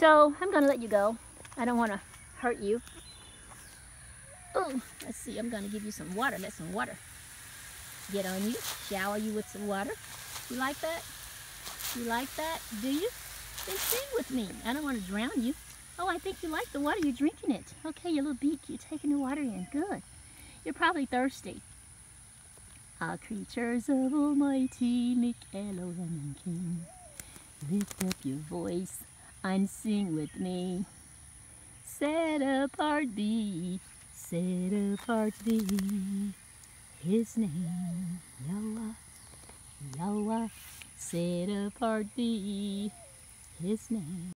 So I'm gonna let you go. I don't want to hurt you. Oh, let's see. I'm gonna give you some water. Let some water get on you. Shower you with some water. You like that? You like that? Do you? Then sing with me. I don't want to drown you. Oh, I think you like the water. You're drinking it. Okay, your little beak. You're taking the water in. Good. You're probably thirsty. All creatures of Almighty, make Elohim King. Lift up your voice and sing with me. Set apart thee, his name, Yahweh, Yahweh, set apart thee, his name.